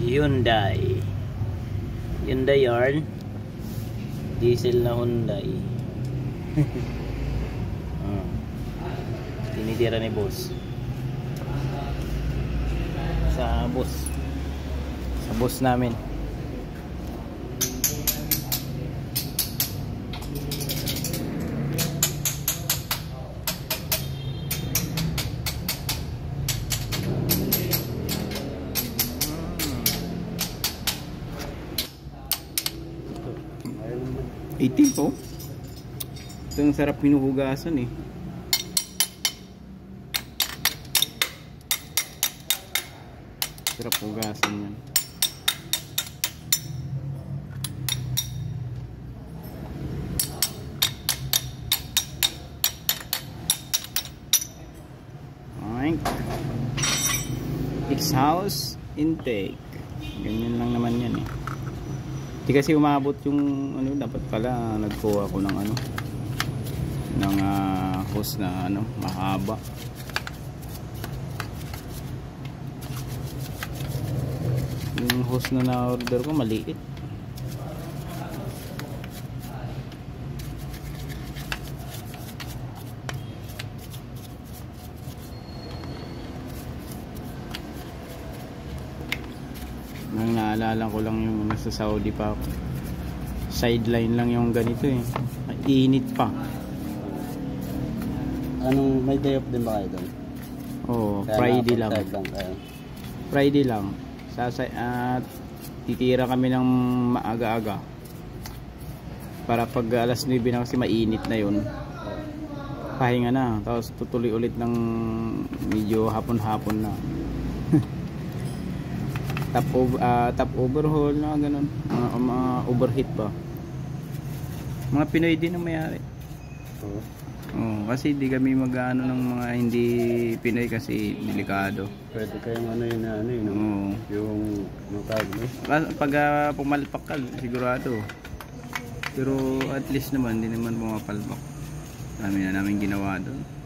Hyundai yarn, diesel na Hyundai. Tinitira ni boss sa boss namin. Itim po. Ito ang sarap hinuhugasan eh. Sarap hugasan yan. Alright. X-house intake. Ganyan lang naman yan eh. Hindi kasi umabot yung ano, dapat pala nagkuha ako ng ano, ng hose na ano, mahaba. Yung hose na na-order ko maliit. Nang naalala ko lang yung nasa Saudi pa ako. Sideline lang yung ganito eh. Init pa. Anong may day off din ba kayo doon? Oo, Friday lang. Friday lang. Titira kami ng maaga-aga. Para pag alas 9 na kasi mainit na yun. Pahinga na. Tapos tutuloy ulit ng medyo hapon-hapon na. Top overhaul na ganun, overheat pa. Mga Pinoy din ang mayari. Kasi hindi kami mag-ano ng mga hindi Pinoy kasi delikado. Pwede kayong ano yun na ano yun, yung tawag mo. Pag pumalpak ka sigurado. Pero at least naman hindi naman pumapalpak. Dami na namin ginawa doon.